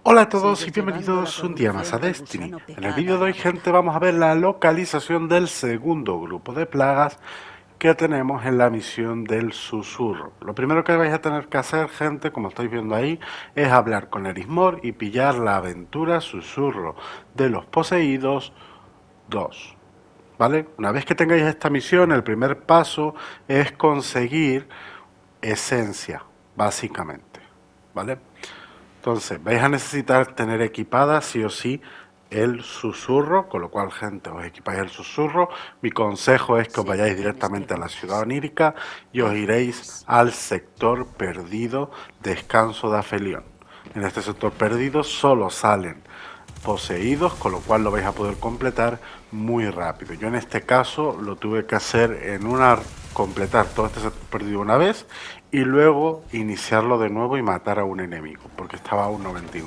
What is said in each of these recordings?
Hola a todos y Sigue llevando la bienvenidos un día más a corrupción del Destiny. gusano En el pecado vídeo a de la hoy, boca. gente, vamos a ver la localización del segundo grupo de plagas que tenemos en la misión del susurro. Lo primero que vais a tener que hacer, gente, como estáis viendo ahí, es hablar con Erismor y pillar la aventura Susurro de los Poseídos 2. ¿Vale? Una vez que tengáis esta misión, el primer paso es conseguir esencia, básicamente. ¿Vale? Entonces, vais a necesitar tener equipada sí o sí el susurro, con lo cual, gente, os equipáis el susurro. Mi consejo es que os Sé que vayáis tienes directamente a la ciudad preguntas. onírica y os iréis Hazlas. al sector perdido Descanso de Afelión. En este sector perdido solo salen poseídos, con lo cual lo vais a poder completar muy rápido. Yo en este caso lo tuve que hacer completar todo este set perdido una vez y luego iniciarlo de nuevo y matar a un enemigo, porque estaba a un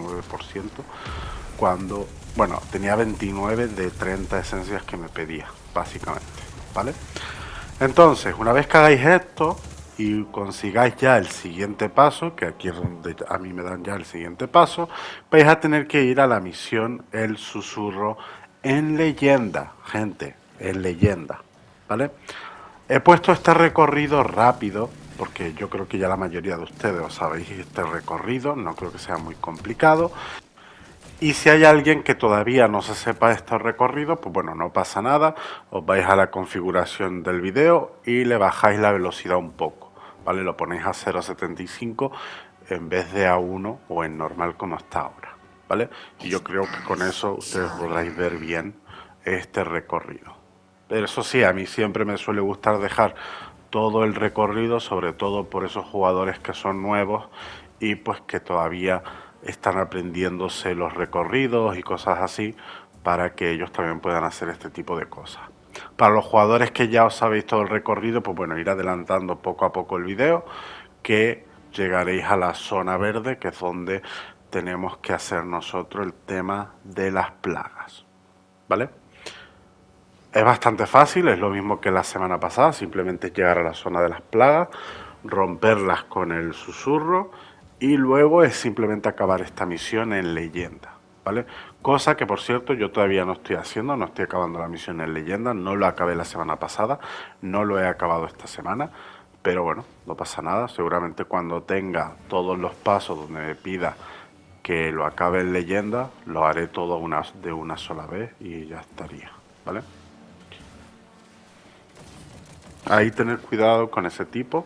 99% cuando, bueno, tenía 29 de 30 esencias que me pedía, básicamente, ¿vale? Entonces, una vez que hagáis esto y consigáis ya el siguiente paso, que aquí es donde a mí me dan ya el siguiente paso, vais a tener que ir a la misión El Susurro en leyenda, gente, en leyenda, ¿vale? He puesto este recorrido rápido, porque yo creo que ya la mayoría de ustedes os sabéis este recorrido, no creo que sea muy complicado. Y si hay alguien que todavía no se sepa este recorrido, pues bueno, no pasa nada, os vais a la configuración del vídeo y le bajáis la velocidad un poco, ¿vale? Lo ponéis a 0,75 en vez de a 1 o en normal como está ahora, ¿vale? Y yo creo que con eso ustedes podréis ver bien este recorrido. Pero eso sí, a mí siempre me suele gustar dejar todo el recorrido, sobre todo por esos jugadores que son nuevos y pues que todavía están aprendiéndose los recorridos y cosas así para que ellos también puedan hacer este tipo de cosas. Para los jugadores que ya os sabéis todo el recorrido, pues bueno, ir adelantando poco a poco el video, que llegaréis a la zona verde, que es donde tenemos que hacer nosotros el tema de las plagas, ¿vale? Es bastante fácil, es lo mismo que la semana pasada, simplemente llegar a la zona de las plagas, romperlas con el susurro y luego es simplemente acabar esta misión en leyenda, ¿vale? Cosa que, por cierto, yo todavía no estoy haciendo, no estoy acabando la misión en leyenda, no lo acabé la semana pasada, no lo he acabado esta semana, pero bueno, no pasa nada, seguramente cuando tenga todos los pasos donde me pida que lo acabe en leyenda, lo haré todo de una sola vez y ya estaría, ¿vale? Ahí tener cuidado con ese tipo.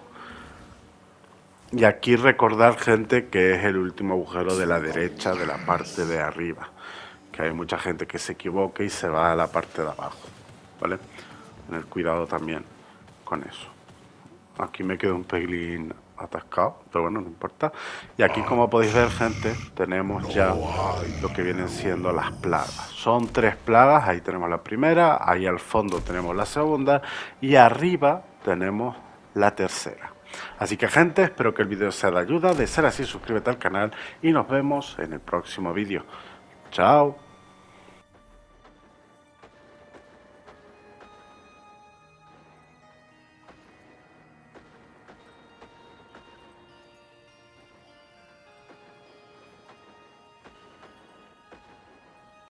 Y aquí recordar, gente, que es el último agujero de la derecha de la parte de arriba. Que hay mucha gente que se equivoca y se va a la parte de abajo, ¿vale? Tener cuidado también con eso. Aquí me quedo un pelín atascado, pero bueno, no importa. Y aquí, como podéis ver, gente, tenemos ya lo que vienen siendo las plagas. Son 3 plagas, ahí tenemos la primera, ahí al fondo tenemos la segunda y arriba tenemos la tercera. Así que, gente, espero que el vídeo sea de ayuda. De ser así, suscríbete al canal y nos vemos en el próximo vídeo. Chao.